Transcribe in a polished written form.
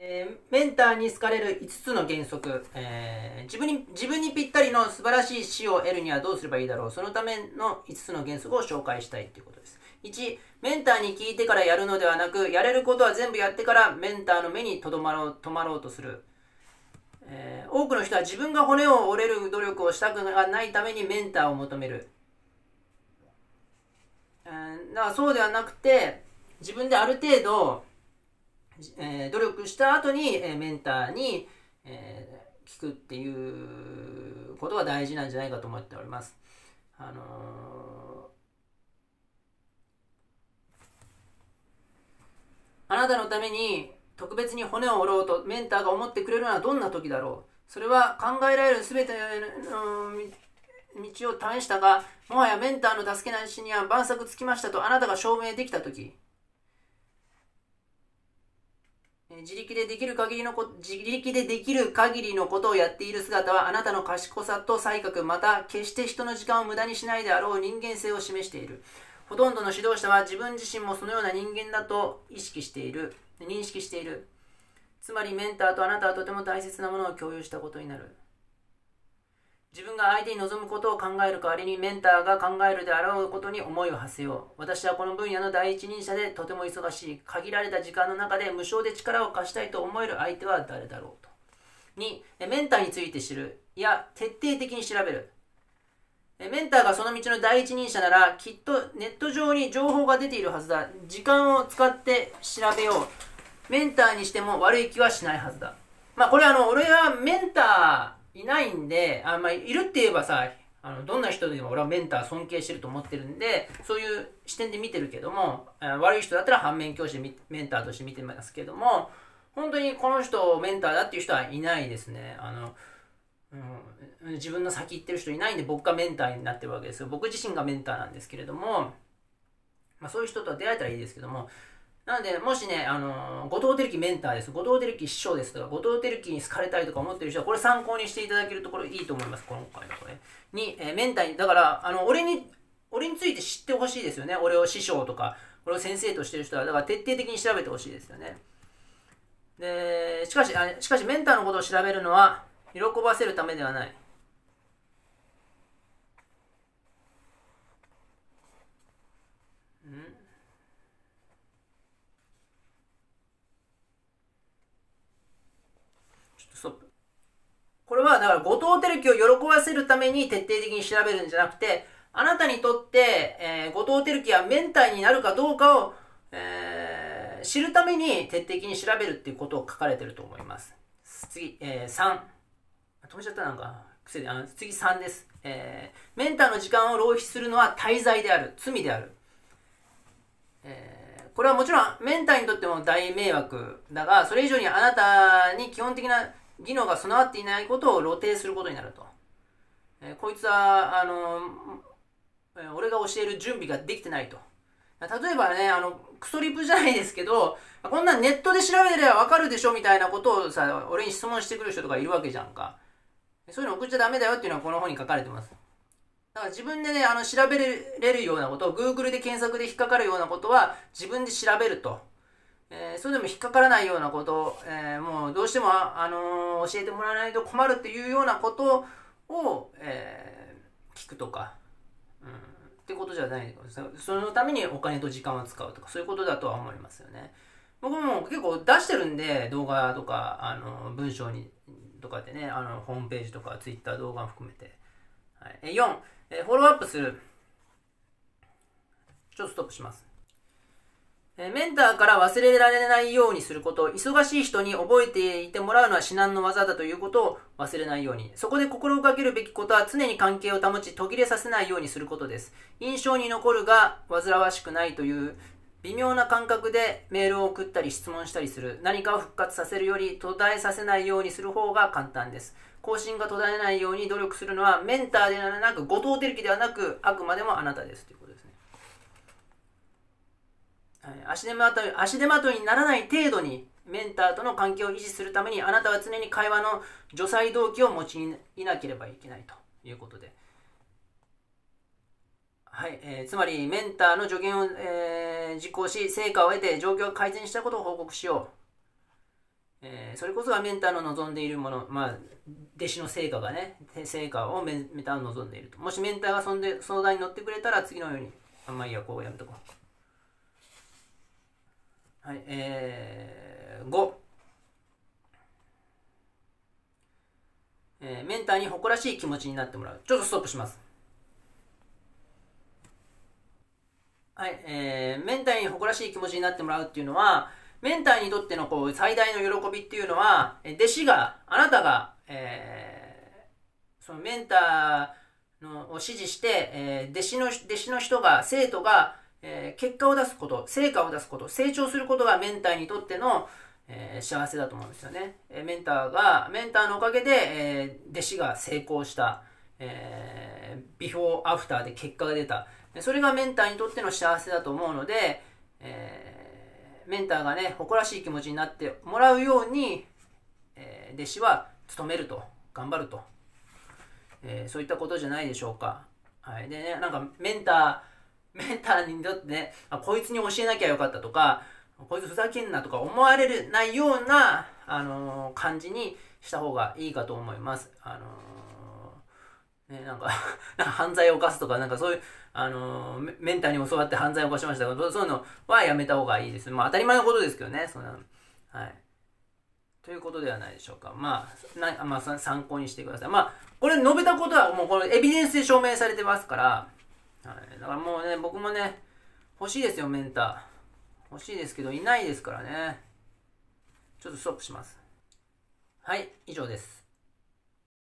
メンターに好かれる5つの原則、自分にぴったりの素晴らしい死を得るにはどうすればいいだろう。そのための5つの原則を紹介したいということです。1、メンターに聞いてからやるのではなく、やれることは全部やってからメンターの目に留まろうとする。多くの人は自分が骨を折れる努力をしたくないためにメンターを求める。だからそうではなくて、自分である程度、努力した後に、メンターに、聞くっていうことが大事なんじゃないかと思っております。あなたのために特別に骨を折ろうとメンターが思ってくれるのはどんな時だろう。それは考えられる全ての道を試したが、もはやメンターの助けなしには万策つきましたとあなたが証明できた時。自力でできる限りのことをやっている姿はあなたの賢さと才覚、また決して人の時間を無駄にしないであろう人間性を示している。ほとんどの指導者は自分自身もそのような人間だと認識している。つまりメンターとあなたはとても大切なものを共有したことになる。自分が相手に望むことを考える代わりにメンターが考えるであろうことに思いを馳せよう。私はこの分野の第一人者でとても忙しい。限られた時間の中で無償で力を貸したいと思える相手は誰だろうと。2、メンターについて知る。いや、徹底的に調べる。メンターがその道の第一人者ならきっとネット上に情報が出ているはずだ。時間を使って調べよう。メンターにしても悪い気はしないはずだ。これ俺はメンターいないんで、いるって言えばさ、どんな人でも俺はメンター尊敬してると思ってるんで、そういう視点で見てるけども、悪い人だったら反面教師でメンターとして見てますけども、本当にこの人メンターだっていう人はいないですね。自分の先行ってる人いないんで僕がメンターになってるわけですよ。僕自身がメンターなんですけれども、そういう人とは出会えたらいいですけども、なので、もしね、後藤輝樹メンターです、後藤輝樹師匠ですとか、後藤輝樹に好かれたいとか思ってる人は、これ参考にしていただけるところいいと思います、今回のこれ。メンターに、だから、俺について知ってほしいですよね。俺を師匠とか、俺を先生としてる人は、だから徹底的に調べてほしいですよね。で、しかしメンターのことを調べるのは、喜ばせるためではない。これはだから後藤輝樹を喜ばせるために徹底的に調べるんじゃなくて、あなたにとって、後藤輝樹はメンターになるかどうかを、知るために徹底的に調べるっていうことを書かれてると思います。次、3。止めちゃったなんか癖で。次3です。メンターの時間を浪費するのは大罪である。罪である。これはもちろんメンターにとっても大迷惑だが、それ以上にあなたに基本的な技能が備わっていないことを露呈することになると。こいつは俺が教える準備ができてないと。例えばね、クソリプじゃないですけど、こんなんネットで調べればわかるでしょみたいなことをさ、俺に質問してくる人とかいるわけじゃんか。そういうの送っちゃダメだよっていうのはこの本に書かれてます。だから自分でね、調べれるようなことを Google で検索で引っかかるようなことは自分で調べると。それでも引っかからないようなこと、もうどうしても、教えてもらわないと困るっていうようなことを、聞くとか、ってことじゃないです。そのためにお金と時間を使うとか、そういうことだとは思いますよね。僕も結構出してるんで、動画とか、文章にとかでね、ホームページとか Twitter 動画も含めて。はい、4、フォローアップする。ちょっとストップします。メンターから忘れられないようにすること、忙しい人に覚えていてもらうのは至難の技だということを忘れないように。そこで心がけるべきことは常に関係を保ち途切れさせないようにすることです。印象に残るが煩わしくないという微妙な感覚でメールを送ったり質問したりする。何かを復活させるより途絶えさせないようにする方が簡単です。更新が途絶えないように努力するのはメンターではなく後藤輝樹ではなくあくまでもあなたですということですね。足手まといにならない程度にメンターとの関係を維持するためにあなたは常に会話の助催動機を持ちいなければいけないということで、はい、つまりメンターの助言を、実行し成果を得て状況が改善したことを報告しよう。 それこそがメンターの望んでいるもの、弟子の成果がね、成果をメンターは望んでいると。もしメンターが相談に乗ってくれたら次のように、いいや、こうやめとこう。はい、5。メンターに誇らしい気持ちになってもらう。ちょっとストップします。はい、メンターに誇らしい気持ちになってもらうっていうのは、メンターにとっての最大の喜びっていうのは、弟子が、あなたが、そのメンターを指示して、弟子の人が、生徒が、結果を出すこと、成果を出すこと、成長することがメンターにとっての、幸せだと思うんですよね。メンターのおかげで、弟子が成功した、ビフォーアフターで結果が出た。それがメンターにとっての幸せだと思うので、メンターがね、誇らしい気持ちになってもらうように、弟子は努めると、頑張ると、そういったことじゃないでしょうか。はい。でね、なんかメンターにとってね、こいつに教えなきゃよかったとか、こいつふざけんなとか思われないような、感じにした方がいいかと思います。なんか犯罪を犯すとか、なんかそういう、メンターに教わって犯罪を犯しましたが、そういうのはやめた方がいいです。当たり前のことですけどね、そんな、はい。ということではないでしょうか。参考にしてください。これ述べたことはもうこれエビデンスで証明されてますから、はい。だからもうね、僕もね、欲しいですよ、メンター。欲しいですけど、いないですからね。ちょっとストップします。はい、以上です。